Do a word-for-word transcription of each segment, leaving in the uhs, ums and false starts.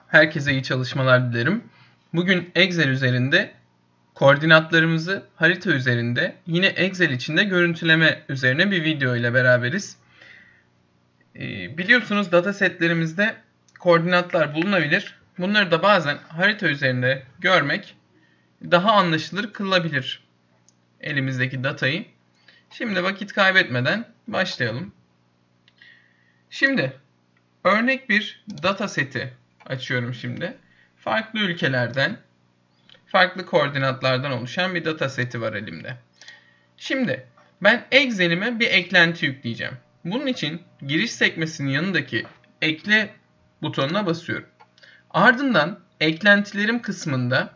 Herkese iyi çalışmalar dilerim. Bugün Excel üzerinde koordinatlarımızı harita üzerinde yine Excel içinde görüntüleme üzerine bir video ile beraberiz. Ee, biliyorsunuz datasetlerimizde koordinatlar bulunabilir. Bunları da bazen harita üzerinde görmek daha anlaşılır kılabilir elimizdeki datayı. Şimdi vakit kaybetmeden başlayalım. Şimdi örnek bir dataseti açıyorum şimdi. Farklı ülkelerden, farklı koordinatlardan oluşan bir dataseti var elimde. Şimdi ben Excel'ime bir eklenti yükleyeceğim. Bunun için giriş sekmesinin yanındaki ekle butonuna basıyorum. Ardından eklentilerim kısmında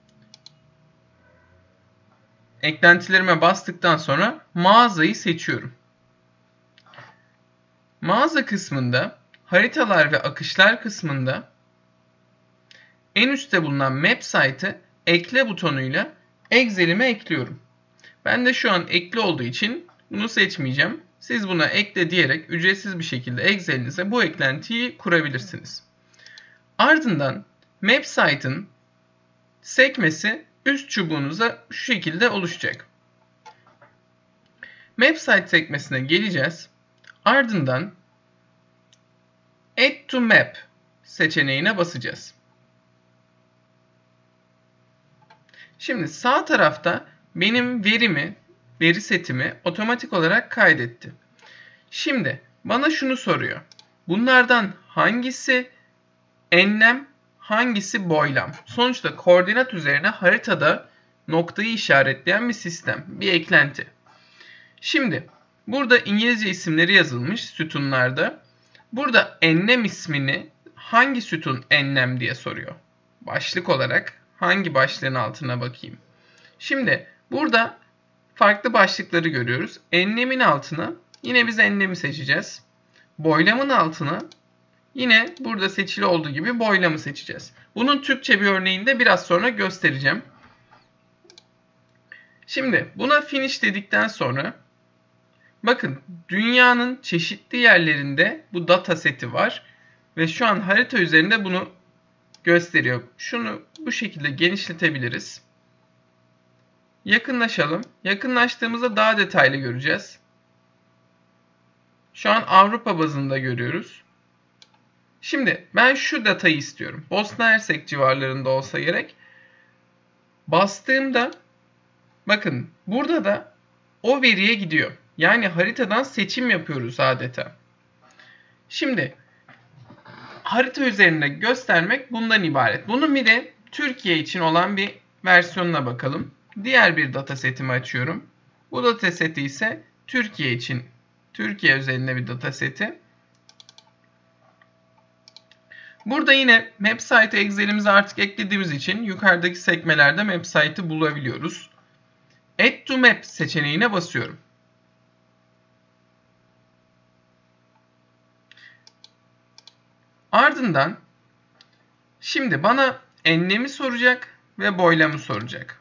eklentilerime bastıktan sonra mağazayı seçiyorum. Mağaza kısmında haritalar ve akışlar kısmında en üstte bulunan Map site'ı ekle butonuyla Excel'ime ekliyorum. Ben de şu an ekli olduğu için bunu seçmeyeceğim. Siz buna ekle diyerek ücretsiz bir şekilde Excel'inize bu eklentiyi kurabilirsiniz. Ardından Map site'ın sekmesi üst çubuğunuza şu şekilde oluşacak. Map site sekmesine geleceğiz. Ardından Add to Map seçeneğine basacağız. Şimdi sağ tarafta benim verimi, veri setimi otomatik olarak kaydetti. Şimdi bana şunu soruyor. Bunlardan hangisi enlem, hangisi boylam? Sonuçta koordinat üzerine haritada noktayı işaretleyen bir sistem, bir eklenti. Şimdi burada İngilizce isimleri yazılmış sütunlarda. Burada enlem ismini hangi sütun enlem diye soruyor. Başlık olarak hangi başlığın altına bakayım. Şimdi burada farklı başlıkları görüyoruz. Enlemin altına yine biz enlemi seçeceğiz. Boylamın altına yine burada seçili olduğu gibi boylamı seçeceğiz. Bunun Türkçe bir örneğini de biraz sonra göstereceğim. Şimdi buna finish dedikten sonra bakın dünyanın çeşitli yerlerinde bu dataseti var. Ve şu an harita üzerinde bunu gösteriyor. Şunu bu şekilde genişletebiliriz. Yakınlaşalım. Yakınlaştığımızda daha detaylı göreceğiz. Şu an Avrupa bazında görüyoruz. Şimdi ben şu datayı istiyorum. Bosna Hersek civarlarında olsa gerek. Bastığımda bakın burada da o veriye gidiyor. Yani haritadan seçim yapıyoruz adeta. Şimdi harita üzerinde göstermek bundan ibaret. Bunun bir de Türkiye için olan bir versiyonuna bakalım. Diğer bir datasetimi açıyorum. Bu dataseti ise Türkiye için. Türkiye üzerinde bir dataseti. Burada yine Map site Excel'imizi artık eklediğimiz için yukarıdaki sekmelerde Map site'ı bulabiliyoruz. Add to Map seçeneğine basıyorum. Ardından şimdi bana enlemi soracak ve boylamı soracak.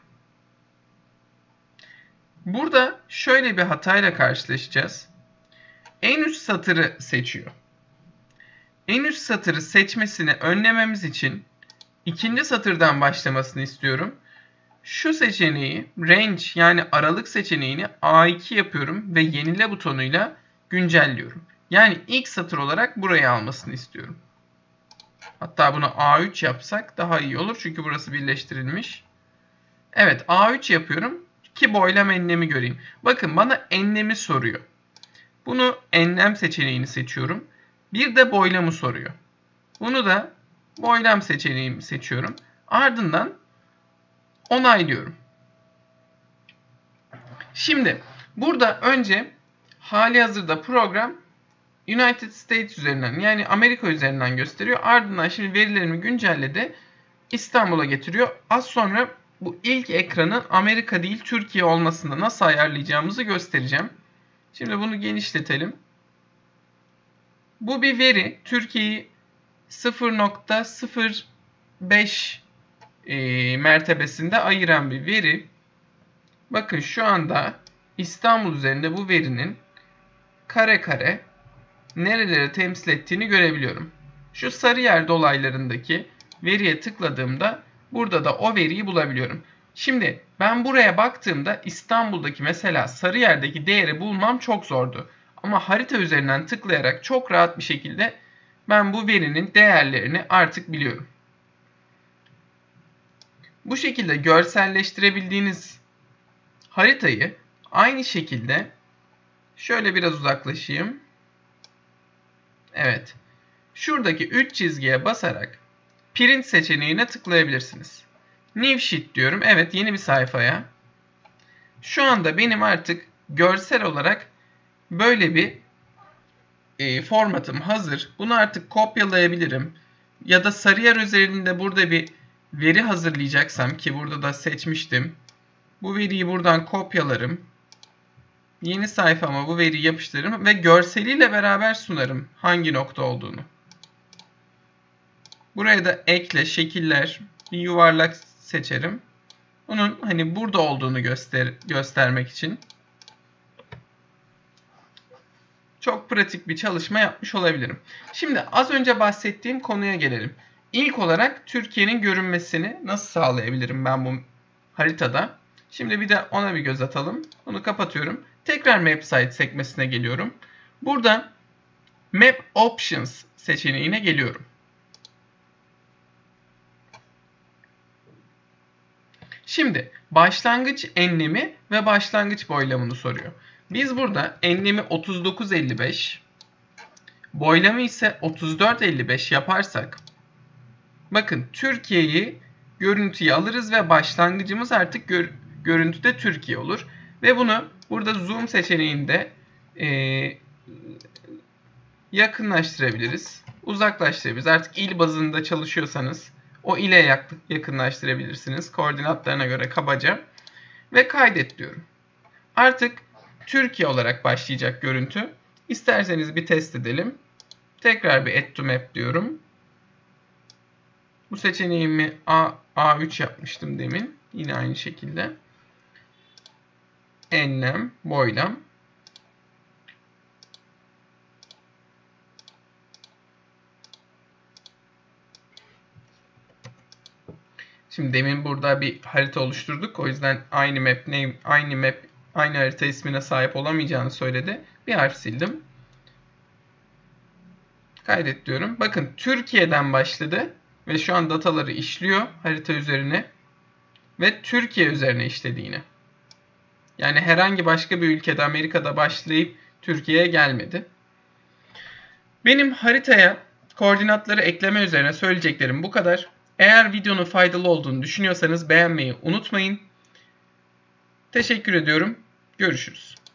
Burada şöyle bir hatayla karşılaşacağız. En üst satırı seçiyor. En üst satırı seçmesini önlememiz için ikinci satırdan başlamasını istiyorum. Şu seçeneği range yani aralık seçeneğini A iki yapıyorum ve yenile butonuyla güncelliyorum. Yani ilk satır olarak burayı almasını istiyorum. Hatta bunu A üç yapsak daha iyi olur çünkü burası birleştirilmiş. Evet A üç yapıyorum ki boylam enlemi göreyim. Bakın bana enlemi soruyor. Bunu enlem seçeneğini seçiyorum. Bir de boylamı soruyor. Bunu da boylam seçeneğimi seçiyorum. Ardından onaylıyorum. Şimdi burada önce hali hazırda program United States üzerinden yani Amerika üzerinden gösteriyor. Ardından şimdi verilerimi güncelledi. İstanbul'a getiriyor. Az sonra bu ilk ekranın Amerika değil Türkiye olmasını nasıl ayarlayacağımızı göstereceğim. Şimdi bunu genişletelim. Bu bir veri. Türkiye'yi sıfır nokta sıfır beş e, mertebesinde ayıran bir veri. Bakın şu anda İstanbul üzerinde bu verinin kare kare nereleri temsil ettiğini görebiliyorum. Şu Sarıyer dolaylarındaki veriye tıkladığımda burada da o veriyi bulabiliyorum. Şimdi ben buraya baktığımda İstanbul'daki mesela Sarıyer'deki değeri bulmam çok zordu. Ama harita üzerinden tıklayarak çok rahat bir şekilde ben bu verinin değerlerini artık biliyorum. Bu şekilde görselleştirebildiğiniz haritayı aynı şekilde şöyle biraz uzaklaşayım. Evet. Şuradaki üç çizgiye basarak print seçeneğine tıklayabilirsiniz. New sheet diyorum. Evet, yeni bir sayfaya. Şu anda benim artık görsel olarak böyle bir e, formatım hazır. Bunu artık kopyalayabilirim. Ya da Sarıyer üzerinde burada bir veri hazırlayacaksam ki burada da seçmiştim. Bu veriyi buradan kopyalarım. Yeni sayfama bu veriyi yapıştırırım ve görseliyle beraber sunarım hangi nokta olduğunu. Buraya da ekle, şekiller, bir yuvarlak seçerim. Onun hani burada olduğunu göster göstermek için çok pratik bir çalışma yapmış olabilirim. Şimdi az önce bahsettiğim konuya gelelim. İlk olarak Türkiye'nin görünmesini nasıl sağlayabilirim ben bu haritada? Şimdi bir de ona bir göz atalım. Bunu kapatıyorum. Tekrar Map Site sekmesine geliyorum. Burada Map Options seçeneğine geliyorum. Şimdi başlangıç enlemi ve başlangıç boylamını soruyor. Biz burada enlemi otuz dokuz elli beş, boylamı ise otuz dört elli beş yaparsak bakın Türkiye'yi görüntüye alırız ve başlangıcımız artık gör görüntüde Türkiye olur. Ve bunu burada zoom seçeneğinde e, yakınlaştırabiliriz, uzaklaştırabiliriz. Artık il bazında çalışıyorsanız o ile yakınlaştırabilirsiniz koordinatlarına göre kabaca. Ve kaydet diyorum. Artık Türkiye olarak başlayacak görüntü. İsterseniz bir test edelim. Tekrar bir Add to Map diyorum. Bu seçeneğimi A, A3 yapmıştım demin. Yine aynı şekilde. Enlem, boylam. Şimdi demin burada bir harita oluşturduk. O yüzden aynı map name, aynı map, aynı harita ismine sahip olamayacağını söyledi. Bir harf sildim. Kaydet diyorum. Bakın Türkiye'den başladı ve şu an dataları işliyor harita üzerine ve Türkiye üzerine işledi yine. Yani herhangi başka bir ülkede, Amerika'da başlayıp Türkiye'ye gelmedi. Benim haritaya koordinatları ekleme üzerine söyleyeceklerim bu kadar. Eğer videonun faydalı olduğunu düşünüyorsanız beğenmeyi unutmayın. Teşekkür ediyorum. Görüşürüz.